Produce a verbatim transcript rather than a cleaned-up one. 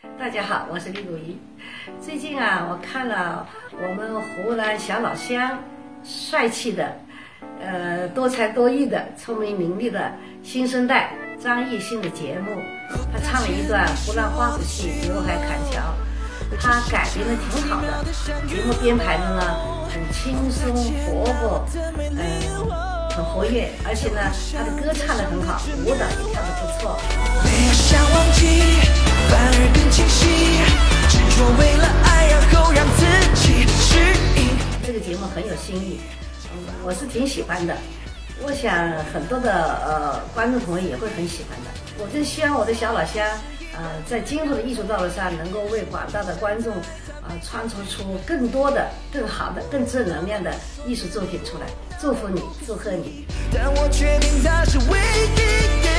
大家好，我是李鲁怡。最近啊，我看了我们湖南小老乡帅气的、呃多才多艺的、聪明伶俐的新生代张艺兴的节目，他唱了一段湖南花鼓戏《刘海砍桥》，他改编的挺好的，节目编排的呢很轻松活泼，嗯、呃，很活跃，而且呢他的歌唱得很好，舞蹈也跳得不错。 没有想忘记，反而更清晰，执着为了爱，然后让自己适应。 这个节目很有新意，嗯，我是挺喜欢的。我想很多的呃观众朋友也会很喜欢的。我真希望我的小老乡，呃，在今后的艺术道路上，能够为广大的观众，啊、呃，创作出更多的、更好的、更正能量的艺术作品出来。祝福你，祝贺你！ 但我确定它是唯一。